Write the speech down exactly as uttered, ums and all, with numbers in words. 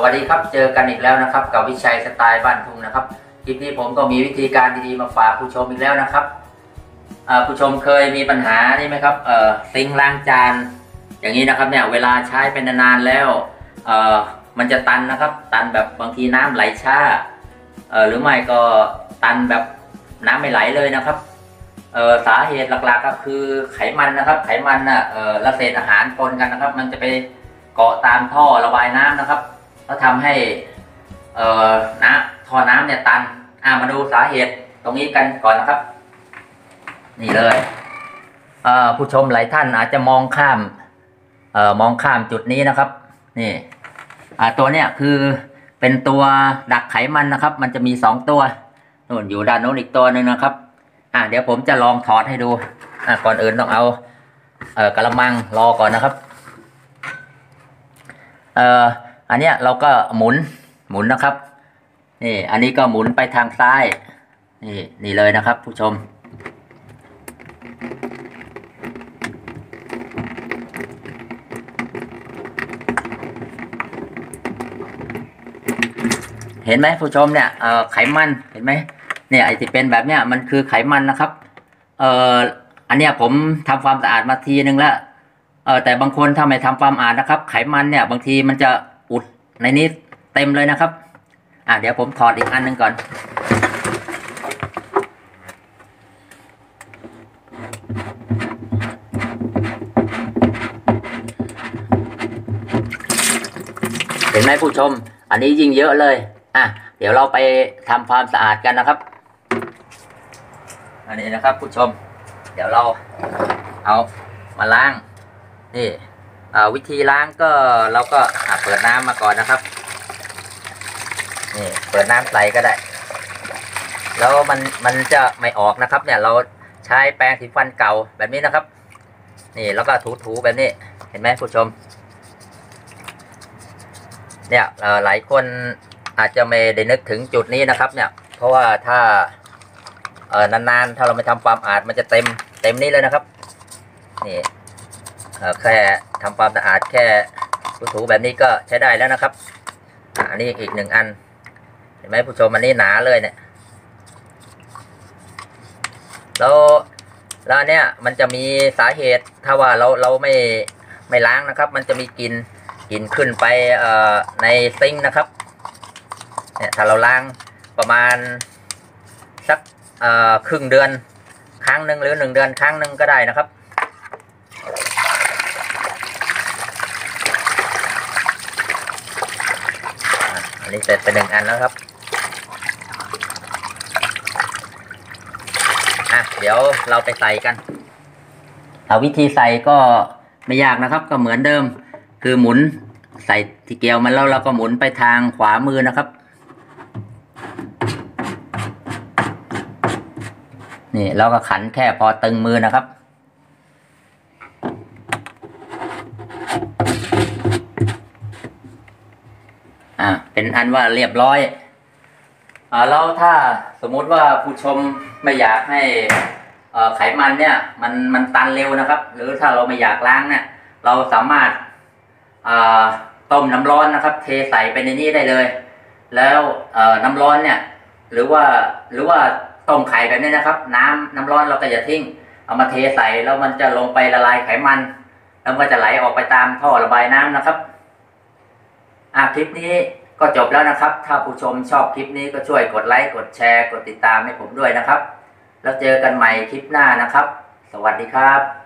วัสดีครับเจอกันอีกแล้วนะครับกับวิชัยสไตล์บ้านทุ่งนะครับคลิปนี้ผมก็มีวิธีการดีๆมาฝากผู้ชมอีกแล้วนะครับผู้ชมเคยมีปัญหานี่ไหมครับซิงค์ล้างจานอย่างนี้นะครับเนี่ยเวลาใช้เป็นนานๆแล้วมันจะตันนะครับตันแบบบางทีน้ำไหลช้าหรือไม่ก็ตันแบบน้ำไม่ไหลเลยนะครับสาเหตุหลักๆก็คือไขมันนะครับไขมันน่ะและเศษอาหารปนกันนะครับมันจะไปเกาะตามท่อระบายน้ำนะครับแล้วทำให้เอ่อน้ำท่อน้ำเนี่ยตันอ่ามาดูสาเหตุตรงนี้กันก่อนนะครับนี่เลยเอ่อผู้ชมหลายท่านอาจจะมองข้ามเอ่อมองข้ามจุดนี้นะครับนี่อ่าตัวเนี้ยคือเป็นตัวดักไขมันนะครับมันจะมีสองตัวนู่นอยู่ด้านโน้นอีกตัวหนึ่งนะครับอ่าเดี๋ยวผมจะลองถอดให้ดูอ่าก่อนอื่นต้องเอาเอ่อกระมังรอก่อนนะครับเอ่ออันเนี้ยเราก็หมุนหมุนนะครับนี่อันนี้ก็หมุนไปทางซ้ายนี่นี่เลยนะครับผู้ชมเห็นไหมผู้ชมเนี่ยเอ่อไขมันเห็นไหมเนี่ยไอที่เป็นแบบเนี้ยมันคือไขมันนะครับเอ่ออันเนี้ยผมทำความสะอาดมาทีนึงแล้วเออแต่บางคนถ้าไม่ทำความสะอาดนะครับไขมันเนี่ยบางทีมันจะอุดในนี้เต็มเลยนะครับอ่ะเดี๋ยวผมถอดอีกอันหนึ่งก่อนเห็นไหมผู้ชมอันนี้ยิ่งเยอะเลยอ่ะเดี๋ยวเราไปทำความสะอาดกันนะครับอันนี้นะครับผู้ชมเดี๋ยวเราเอามาล้างนี่วิธีล้างก็เราก็เปิดน้ำมาก่อนนะครับนี่เปิดน้ำใส่ก็ได้แล้วมันมันจะไม่ออกนะครับเนี่ยเราใช้แปรงสีฟันเก่าแบบนี้นะครับนี่แล้วก็ถูๆแบบนี้เห็นไหมผู้ชมเนี่ยหลายคนอาจจะไม่ได้นึกถึงจุดนี้นะครับเนี่ยเพราะว่าถ้าเออนานๆถ้าเราไม่ทำความสะอาดมันจะเต็มเต็มนี้เลยนะครับนี่แค่ทำความสะอาดแค่ถูๆแบบนี้ก็ใช้ได้แล้วนะครับอันนี้อีกหนึ่งอันเห็นไหมผู้ชมอันนี้หนาเลยเนี่ยแล้วแล้วเนี่ยมันจะมีสาเหตุถ้าว่าเราเราไม่ไม่ล้างนะครับมันจะมีกลิ่นกลิ่นขึ้นไปเอ่อในซิงค์นะครับเนี่ยถ้าเราล้างประมาณสักเอ่อครึ่งเดือนครั้งหนึ่งหรือหนึ่งเดือนครั้งหนึ่งก็ได้นะครับอันนี้เสร็จไปหนึ่งอันแล้วครับอ่ะเดี๋ยวเราไปใส่กันเอาวิธีใส่ก็ไม่ยากนะครับก็เหมือนเดิมคือหมุนใส่ที่เกลียวมันแล้วเราก็หมุนไปทางขวามือนะครับนี่เราก็ขันแค่พอตึงมือนะครับอ่าเป็นอันว่าเรียบร้อยอ่าแล้วถ้าสมมุติว่าผู้ชมไม่อยากให้อ่าไขมันเนี่ยมันมันตันเร็วนะครับหรือถ้าเราไม่อยากล้างเนี่ยเราสามารถอ่าต้มน้ำร้อนนะครับเทใส่ไปในนี้ได้เลยแล้วเอ่อน้ำร้อนเนี่ยหรือว่าหรือว่าต้มไข่แบบนี้นะครับน้ำน้ำร้อนเราก็อย่าทิ้งเอามาเทใส่แล้วมันจะลงไปละลายไขมันแล้วก็จะไหลออกไปตามท่อระบายน้ำนะครับอ่ะคลิปนี้ก็จบแล้วนะครับถ้าผู้ชมชอบคลิปนี้ก็ช่วยกดไลค์กดแชร์กดติดตามให้ผมด้วยนะครับแล้วเจอกันใหม่คลิปหน้านะครับสวัสดีครับ